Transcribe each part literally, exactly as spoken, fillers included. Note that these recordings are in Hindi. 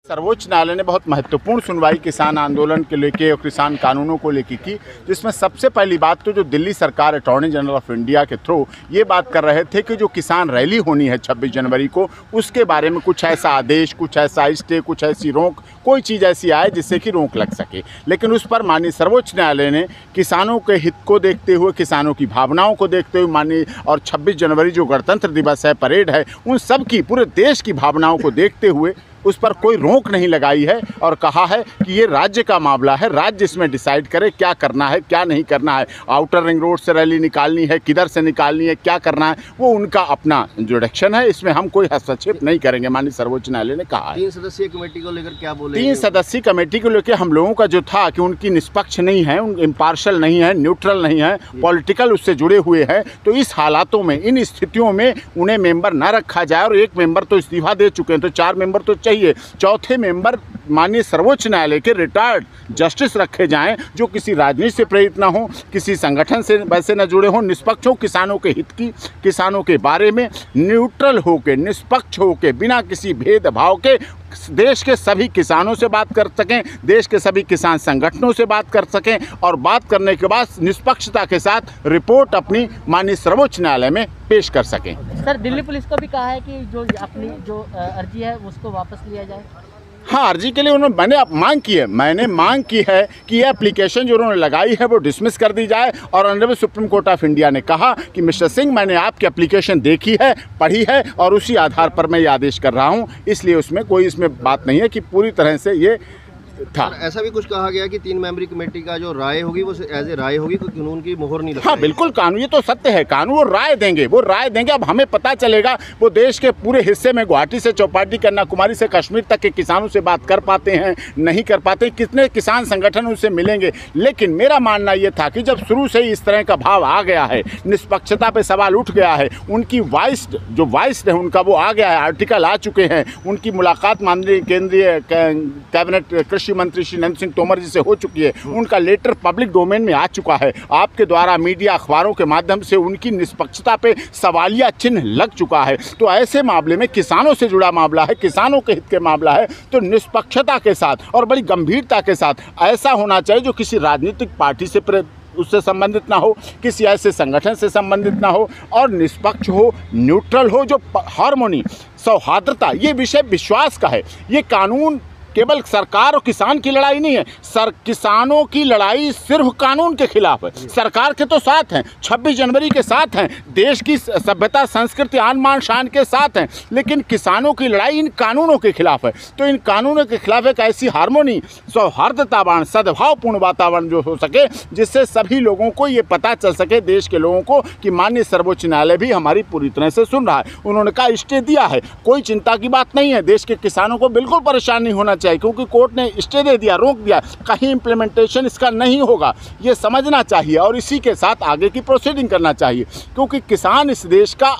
सर्वोच्च न्यायालय ने बहुत महत्वपूर्ण सुनवाई किसान आंदोलन के लेके और किसान कानूनों को लेके की, जिसमें सबसे पहली बात तो जो दिल्ली सरकार अटॉर्नी जनरल ऑफ इंडिया के थ्रू ये बात कर रहे थे कि जो किसान रैली होनी है छब्बीस जनवरी को, उसके बारे में कुछ ऐसा आदेश, कुछ ऐसा स्टे, कुछ ऐसी रोक, कोई चीज़ ऐसी आए जिससे कि रोक लग सके। लेकिन उस पर माननीय सर्वोच्च न्यायालय ने किसानों के हित को देखते हुए, किसानों की भावनाओं को देखते हुए माननीय और छब्बीस जनवरी जो गणतंत्र दिवस है, परेड है, उन सब की पूरे देश की भावनाओं को देखते हुए उस पर कोई रोक नहीं लगाई है और कहा है कि ये राज्य का मामला है, राज्य इसमें डिसाइड करे क्या करना है क्या नहीं करना है, आउटर रिंग रोड से रैली निकालनी है, किधर से निकालनी है, क्या करना है, वो उनका अपना जो डायरेक्शन है, इसमें हम कोई हस्तक्षेप नहीं करेंगे, माननीय सर्वोच्च न्यायालय ने कहा है। तीन सदस्यीय कमेटी को लेकर क्या बोले? तीन सदस्यीय कमेटी को लेकर हम लोगों का जो था कि उनकी निष्पक्ष नहीं है, इम्पार्शल नहीं है, न्यूट्रल नहीं है, पॉलिटिकल उससे जुड़े हुए हैं, तो इस हालातों में, इन स्थितियों में उन्हें मेंबर न रखा जाए और एक मेंबर तो इस्तीफा दे चुके हैं, तो चार मेंबर तो चाहिए, चौथे मेंबर माननीय सर्वोच्च न्यायालय के रिटायर्ड जस्टिस रखे जाएं जो किसी राजनीति से प्रेरित ना हो, किसी संगठन से वैसे न जुड़े हों, निष्पक्ष हो, किसानों के हित की, किसानों के बारे में न्यूट्रल होकर, निष्पक्ष होकर, बिना किसी भेदभाव के देश के सभी किसानों से बात कर सकें, देश के सभी किसान संगठनों से बात कर सकें और बात करने के बाद निष्पक्षता के साथ रिपोर्ट अपनी माननीय सर्वोच्च न्यायालय में पेश कर सकें। सर, दिल्ली पुलिस को भी कहा है कि जो अपनी जो अर्जी है उसको वापस लिया जाए। हाँ, अर्जी के लिए उन्होंने मैंने अब मांग की है मैंने मांग की है कि यह एप्लीकेशन जो उन्होंने लगाई है वो डिसमिस कर दी जाए और honourable supreme court of India ने कहा कि मिस्टर सिंह, मैंने आपकी एप्लीकेशन देखी है, पढ़ी है और उसी आधार पर मैं ये आदेश कर रहा हूँ, इसलिए उसमें कोई इसमें बात नहीं है कि पूरी तरह से ये था। ऐसा भी कुछ कहा गया कि तीन मेंबरी कमेटी का जो राय होगी वो एज ए राय होगी, कोई कानून की मोहर नहीं लगेगी। हाँ बिल्कुल, कानून, ये तो सत्य है, कानून वो राय देंगे, वो राय देंगे। अब हमें पता चलेगा वो देश के पूरे हिस्से में, गुवाहाटी से चौपाटी, कन्याकुमारी से कश्मीर तक के किसानों से बात कर पाते हैं, नहीं कर पाते, कितने किसान संगठन उनसे मिलेंगे। लेकिन मेरा मानना ये था कि जब शुरू से ही इस तरह का भाव आ गया है, निष्पक्षता पे सवाल उठ गया है, उनकी वाइस जो वाइस है उनका वो आ गया है, आर्टिकल आ चुके हैं, उनकी मुलाकात माननीय केंद्रीय कैबिनेट कृषि मंत्री श्री नरेंद्र सिंह तोमर जी से हो चुकी है, उनका लेटर पब्लिक डोमेन में आ चुका है, आपके द्वारा मीडिया अखबारों के माध्यम से उनकी निष्पक्षता पे सवालिया चिन्ह लग चुका है। तो ऐसे मामले में किसानों से जुड़ा मामला है, किसानों के हित के मामला है, तो निष्पक्षता के साथ और बड़ी गंभीरता के साथ ऐसा होना चाहिए जो किसी राजनीतिक पार्टी से उससे संबंधित ना हो, किसी ऐसे संगठन से संबंधित ना हो और निष्पक्ष हो, न्यूट्रल हो, जो हार्मोनी, सौहार्दता, ये विषय विश्वास का है। ये कानून केवल सरकार और किसान की लड़ाई नहीं है, सर किसानों की लड़ाई सिर्फ कानून के खिलाफ है। सरकार के तो साथ हैं, छब्बीस जनवरी के साथ हैं, देश की सभ्यता, संस्कृति, आन मान शान के साथ हैं, लेकिन किसानों की लड़ाई इन कानूनों के खिलाफ है। तो इन कानूनों के खिलाफ एक ऐसी हार्मोनी, सौहार्दतावान, सद्भावपूर्ण वातावरण जो हो सके, जिससे सभी लोगों को ये पता चल सके, देश के लोगों को, कि माननीय सर्वोच्च न्यायालय भी हमारी पूरी तरह से सुन रहा है। उन्होंने कहा स्टे दिया है, कोई चिंता की बात नहीं है, देश के किसानों को बिल्कुल परेशान नहीं होना चाहिए, क्योंकि कोर्ट ने स्टे दे दिया, रोक दिया, कहीं इंप्लीमेंटेशन इसका नहीं होगा, ये समझना चाहिए और इसी के साथ आगे की प्रोसीडिंग करना चाहिए। क्योंकि किसान इस देश का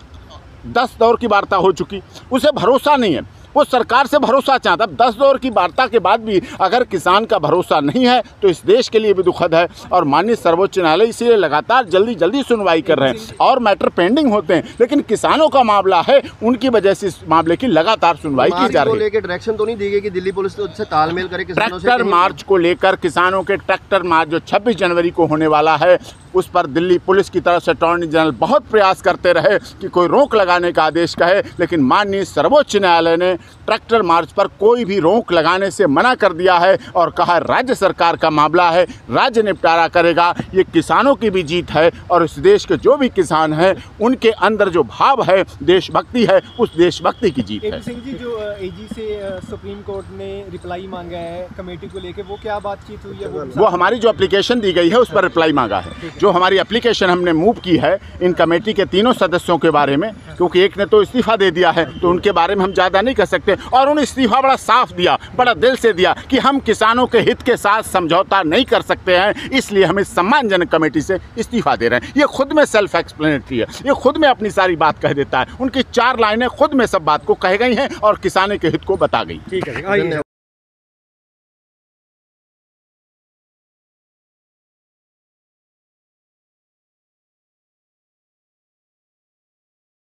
दस दौर की वार्ता हो चुकी, उसे भरोसा नहीं है, वो सरकार से भरोसा चाहता। अब दस दौर की वार्ता के बाद भी अगर किसान का भरोसा नहीं है तो इस देश के लिए भी दुखद है और माननीय सर्वोच्च न्यायालय इसीलिए लगातार जल्दी जल्दी सुनवाई कर रहे हैं और मैटर पेंडिंग होते हैं, लेकिन किसानों का मामला है, उनकी वजह से इस मामले की लगातार सुनवाई की जा रही है। डायरेक्शन तो नहीं दी गई कि दिल्ली पुलिस तो तालमेल करे किसानों से? ट्रैक्टर मार्च को लेकर, किसानों के ट्रैक्टर मार्च जो छब्बीस जनवरी को होने वाला है, उस पर दिल्ली पुलिस की तरफ से अटॉर्नी जनरल बहुत प्रयास करते रहे कि कोई रोक लगाने का आदेश कहे, लेकिन माननीय सर्वोच्च न्यायालय ने ट्रैक्टर मार्च पर कोई भी रोक लगाने से मना कर दिया है और कहा राज्य सरकार का मामला है, राज्य निपटारा करेगा। ये किसानों की भी जीत है और इस देश के जो भी किसान हैं उनके अंदर जो भाव है, देशभक्ति है, उस देशभक्ति की जीत है। सिंह जी, जो एजी से सुप्रीम कोर्ट ने रिप्लाई मांगा है कमेटी को लेकर, वो क्या बातचीत हुई है? वो, वो हमारी जो एप्लीकेशन दी गई है उस पर रिप्लाई मांगा है। जो हमारी एप्लीकेशन हमने मूव की है इन कमेटी के तीनों सदस्यों के बारे में, क्योंकि एक ने तो इस्तीफा दे दिया है तो उनके बारे में हम ज़्यादा नहीं कह सकते, और उन्होंने इस्तीफा बड़ा साफ दिया, बड़ा दिल से दिया कि हम किसानों के हित के साथ समझौता नहीं कर सकते हैं, इसलिए हम इस सम्मानजनक कमेटी से इस्तीफा दे रहे हैं। ये खुद में सेल्फ एक्सप्लेनेटरी है, ये खुद में अपनी सारी बात कह देता है। उनकी चार लाइनें खुद में सब बात को कह गई हैं और किसानों के हित को बता गई। ठीक है।